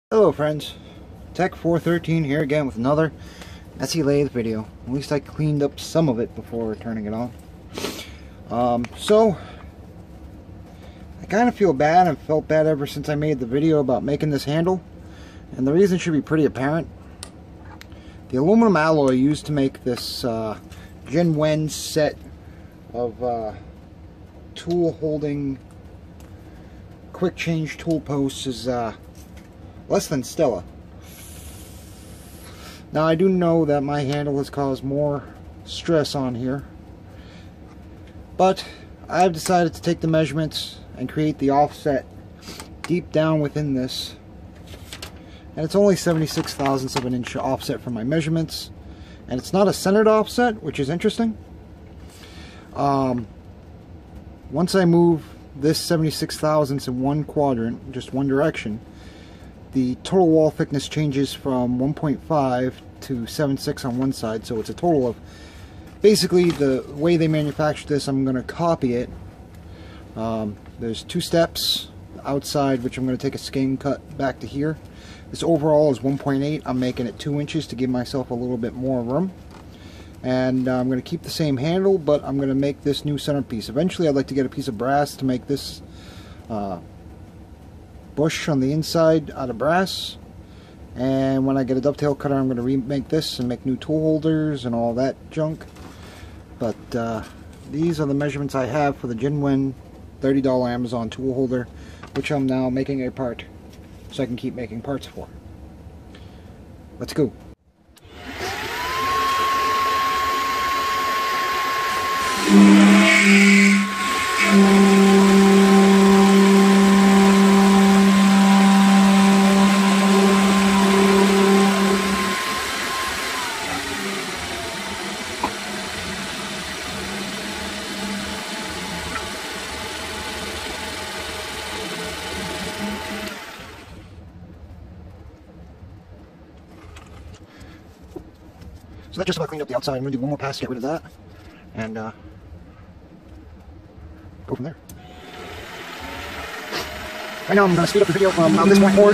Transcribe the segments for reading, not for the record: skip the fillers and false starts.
Hello friends, Tech413 here again with another messy lathe video. At least I cleaned up some of it before turning it on. So I kind of feel bad and felt bad ever since I made the video about making this handle, and the reason should be pretty apparent. The aluminum alloy used to make this Jinwen set of tool holding quick change tool posts is less than stellar. Now I do know that my handle has caused more stress on here, but I've decided to take the measurements and create the offset deep down within this, and it's only 76/1000ths of an inch offset from my measurements, and it's not a centered offset, which is interesting. Once I move this 76/1000ths in one quadrant, just one direction, the total wall thickness changes from 1.5 to 7.6 on one side, so it's a total of, basically the way they manufacture this, I'm going to copy it. There's two steps outside, which I'm going to take a skein cut back to here. This overall is 1.8. I'm making it 2 inches to give myself a little bit more room. And I'm going to keep the same handle, but I'm going to make this new centerpiece. Eventually I'd like to get a piece of brass to make this bush on the inside out of brass, and when I get a dovetail cutter I'm going to remake this and make new tool holders and all that junk. But these are the measurements I have for the Jinwen $30 Amazon tool holder, which I'm now making a part so I can keep making parts for. Let's go. So that just about cleaned up the outside. I'm going to do one more pass to get rid of that, and go from there. Right now I'm going to speed up the video from this point forward,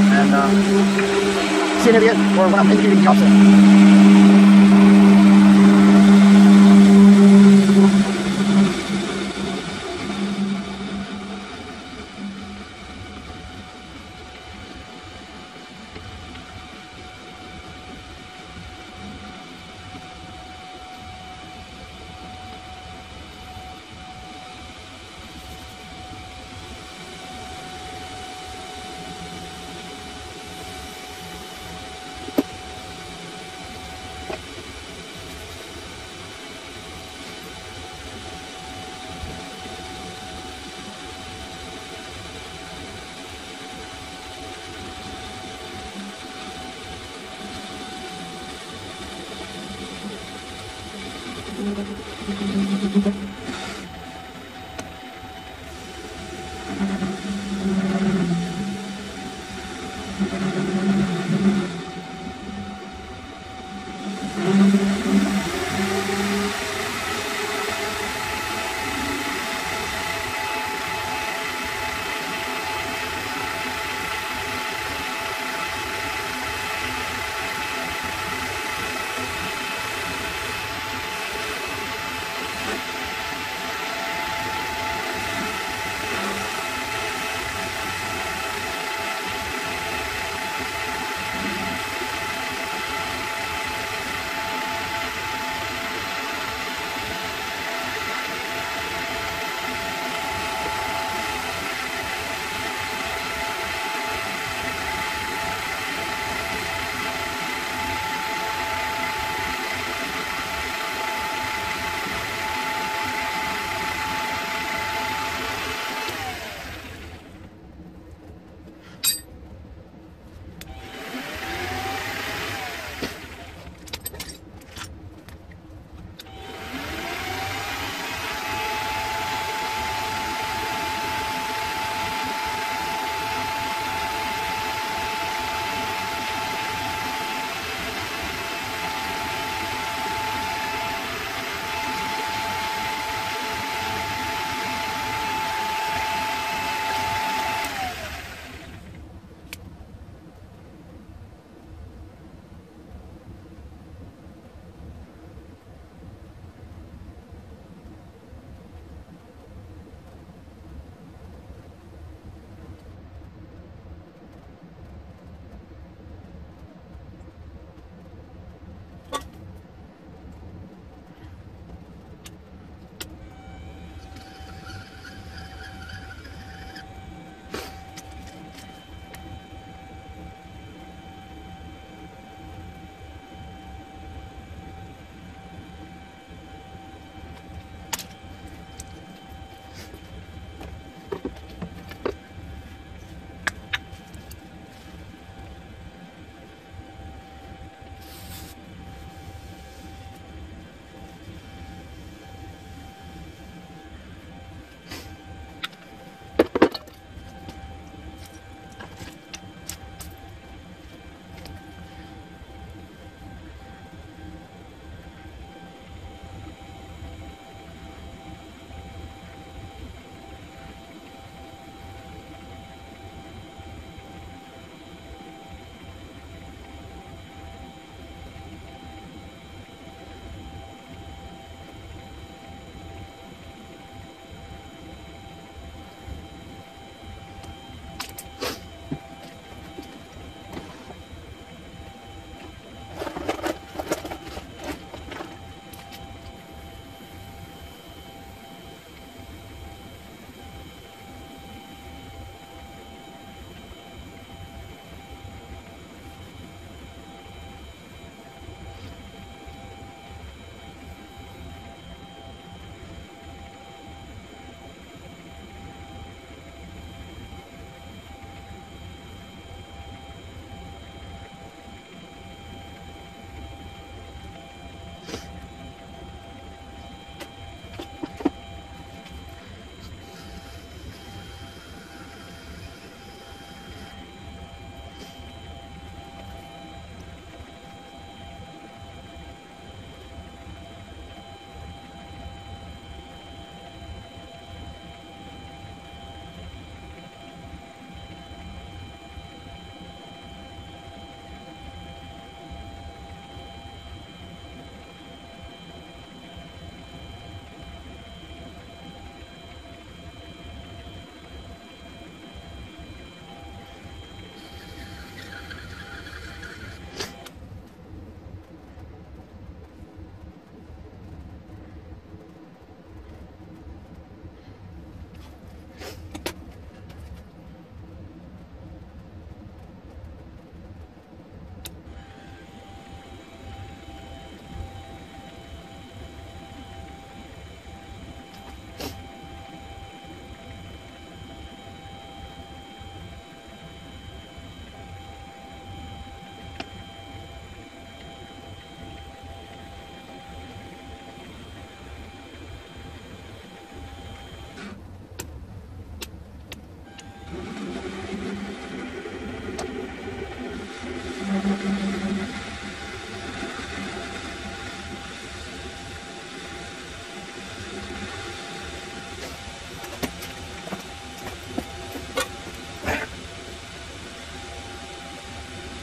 and see you near the end, or when I'm indicating the offset.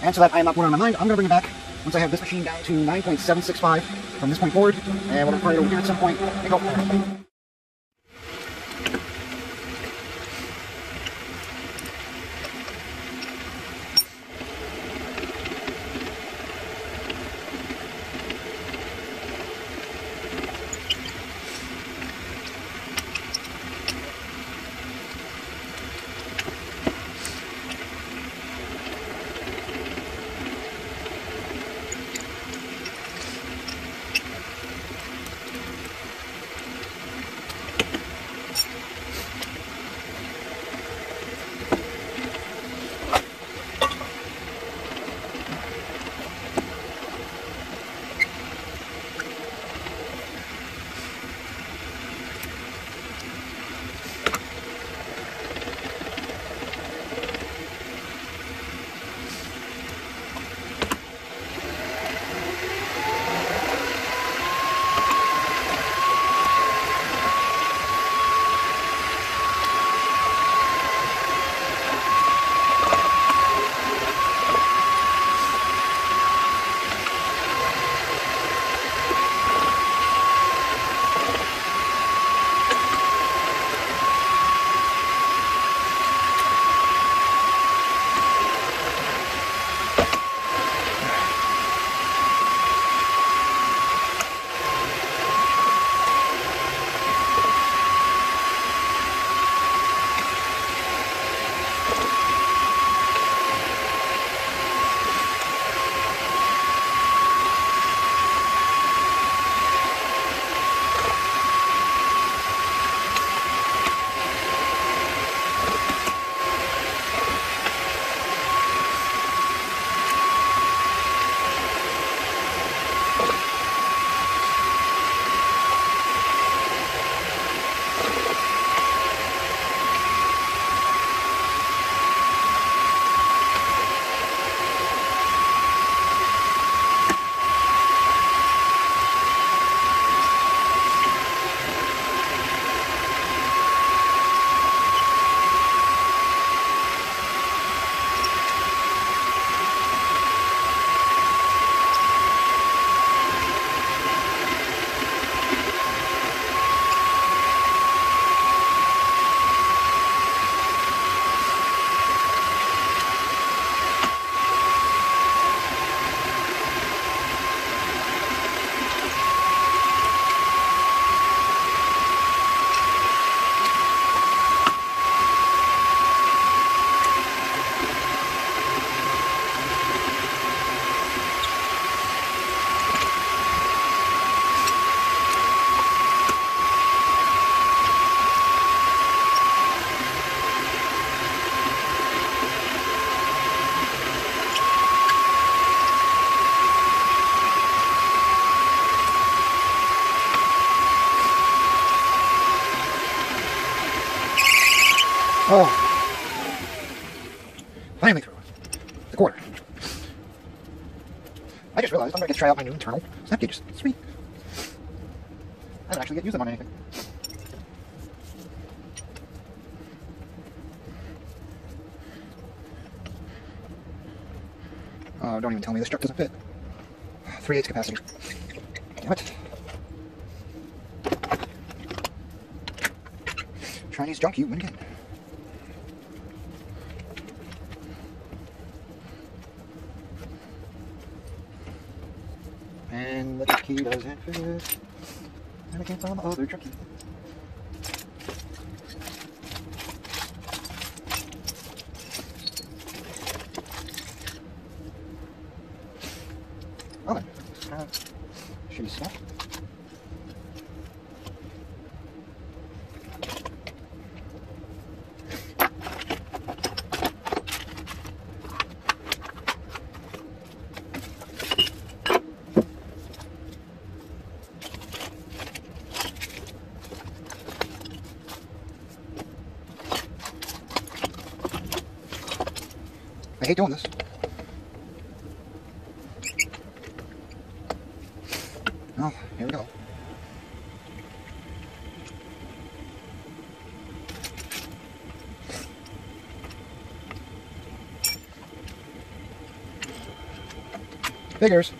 And so that I am not bored on my mind, I'm going to bring it back once I have this machine down to 9.765 from this point forward, and we'll record it over here at some point, and go. Oh, finally through the quarter. I just realized I'm going to try out my new internal snap gauges. Sweet. I haven't actually yet used them on anything. Oh, don't even tell me this truck doesn't fit. 3/8 capacity. Damn it. Chinese junkie win again. And the junkie doesn't fit. And it came from the other junkie. Oh, then. Shitty stuff. I hate doing this. Oh, here we go. Figures.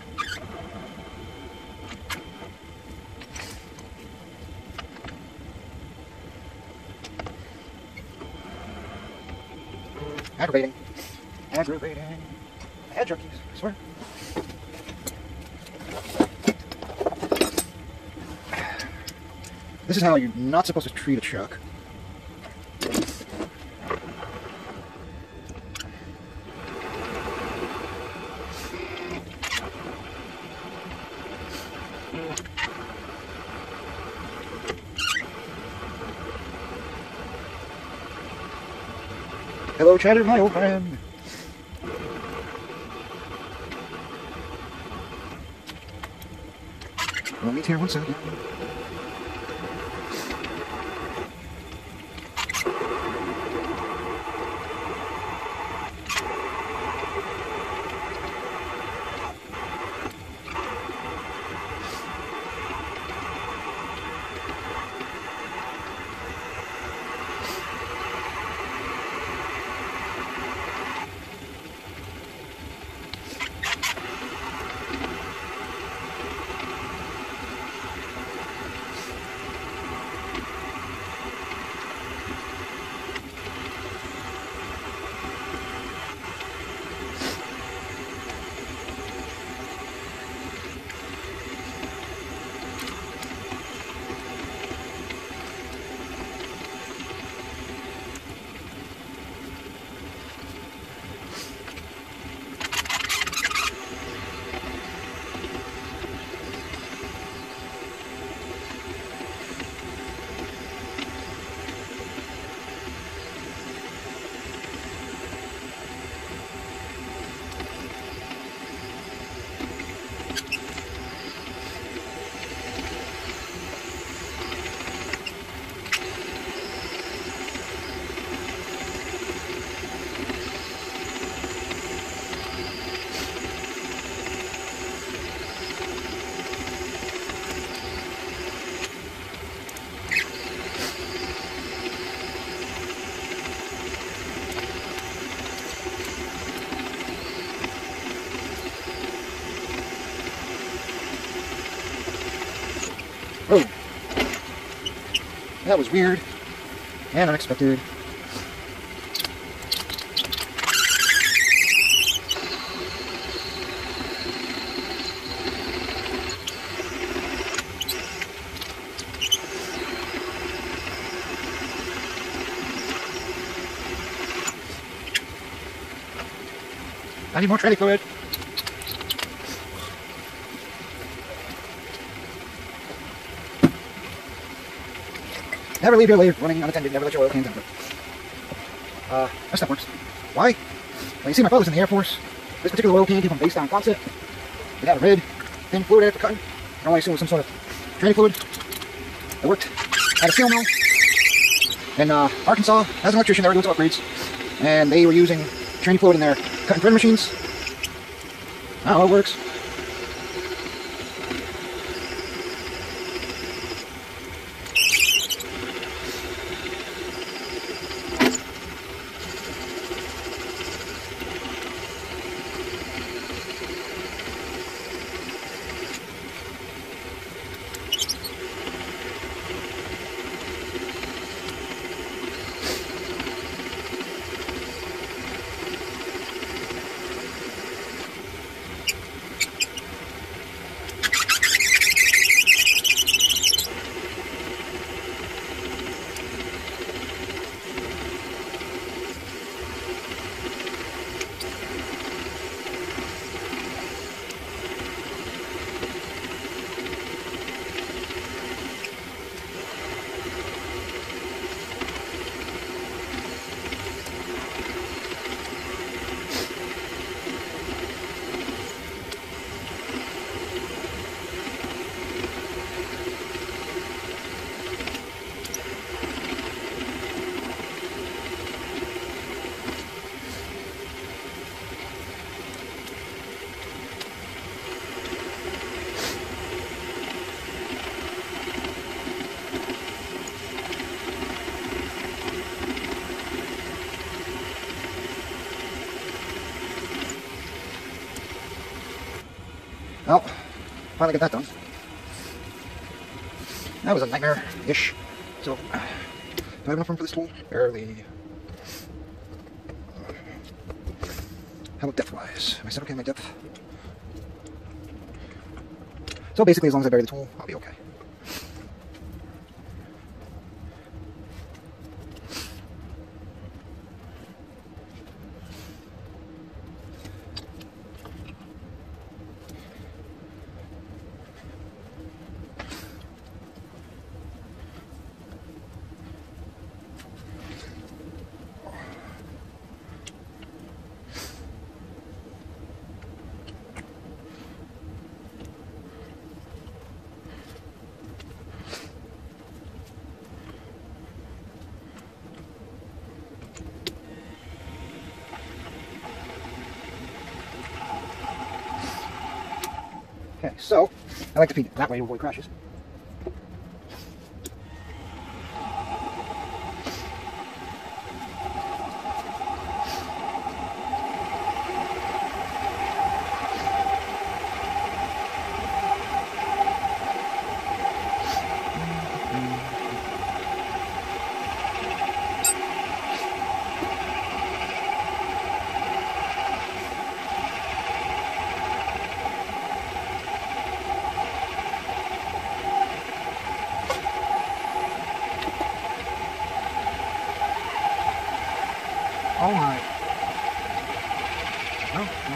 Aggravating. Aggravating. I had jerkies, I swear. This is how you're not supposed to treat a chuck. Hello, Chatter, my old friend. We'll meet here one second. Oh, that was weird and unexpected. I need more tranny fluid. Never leave your lathe running unattended. Never let your oil cans enter. That stuff works. Why? Well, you see my brothers in the Air Force. This particular oil can came from based on concept. It had a red, thin fluid after cutting. I only assume it was some sort of tranny fluid. It worked at a steel mill in Arkansas. As an electrician, they were doing some upgrades, and they were using tranny fluid in their cut and thread machines. I don't know, it works. Well, finally got that done. That was a nightmare-ish. So, do I have enough room for this tool? Barely. How about depth-wise? Am I set okay on my depth? So basically, as long as I bury the tool, I'll be okay. Okay, so I like to feed it that way to avoid crashes. Oh my. No, no.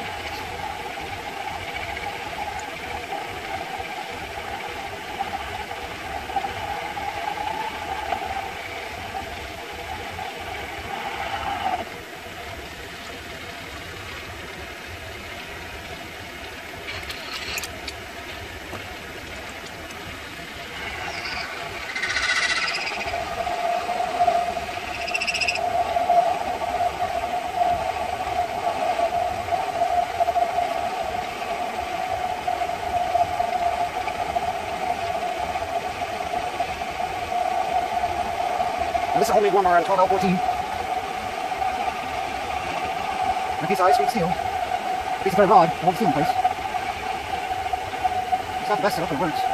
And this is only one around 12L14. A piece of high-speed steel. A piece of red rod, hold the steel in place. It's not the best setup, but it works.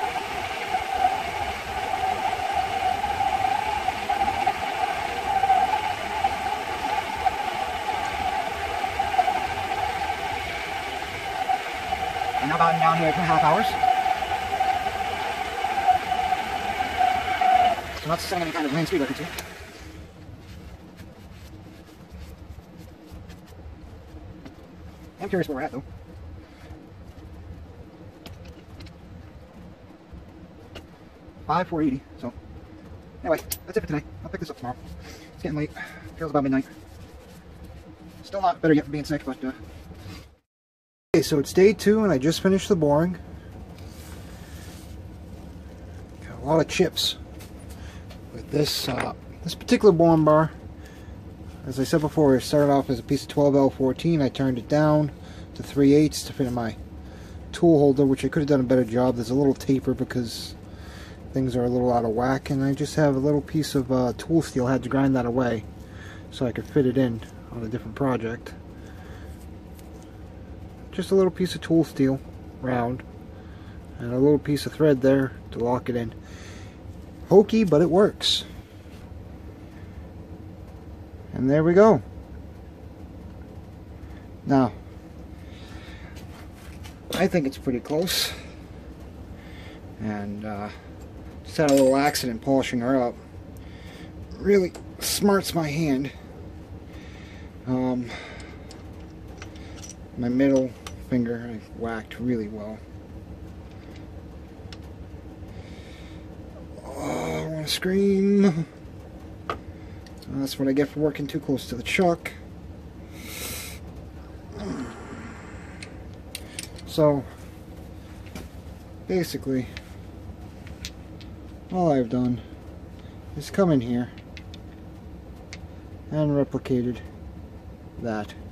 And now about down here 2.5 hours. So not setting any kind of land speed records here. I'm curious where we're at though. $5,480. So anyway, that's it for today. I'll pick this up tomorrow. It's getting late. Feels about midnight. Still not better yet for being sick, but okay, so it's day 2 and I just finished the boring. Got a lot of chips with this this particular boring bar. As I said before, it started off as a piece of 12L14. I turned it down to 3/8 to fit in my tool holder, which I could have done a better job. There's a little taper because things are a little out of whack, and I just have a little piece of tool steel. I had to grind that away so I could fit it in on a different project. Just a little piece of tool steel, round, and a little piece of thread there to lock it in. Hokey, but it works. And there we go. Now, I think it's pretty close. And just had a little accident polishing her up. Really smarts my hand. My middle finger I whacked really well. Oh, I want to scream. That's what I get for working too close to the chuck. So, basically, all I've done is come in here and replicated that.